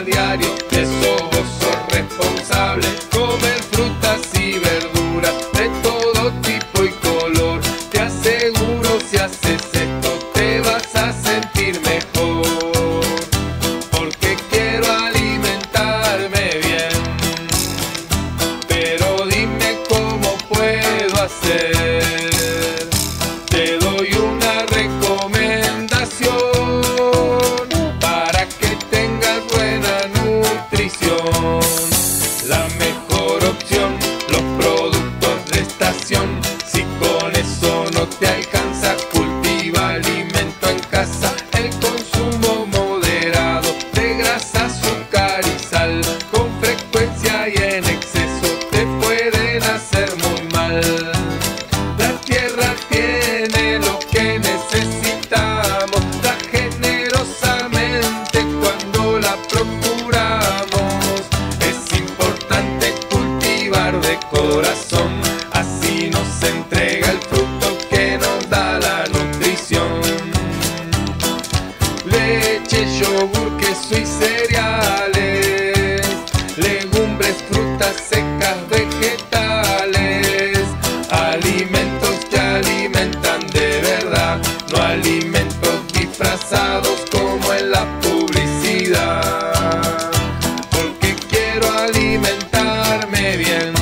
diario, de eso vos sos responsable. Comer frutas y verduras de todo tipo y color. Te aseguro, si haces esto te vas a sentir mejor, porque quiero alimentarme bien. Pero dime cómo puedo hacer. Te doy una recomendación para que tengas buena nutrición. La mejor opción, los productos de estación. Si con eso no te alcanza, cultiva alimento en casa. El consumo moderado de grasa, azúcar y sal, con frecuencia y en exceso, te pueden hacer muy mal. La tierra tiene lo que necesitamos, da generosamente cuando la procuramos. Es importante cultivar de corazón, así nos entrega el fruto que nos da la nutrición. Leche, yogur, queso y cereales, legumbres, frutas secas, vegetales, alimentos que alimentan de verdad, no alimentos disfrazados como en la publicidad. Porque quiero alimentarme bien,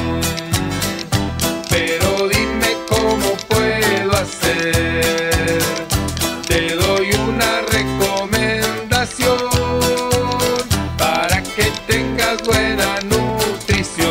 pero dime cómo puedo hacer. Te doy una recomendación para que tengas buena nutrición.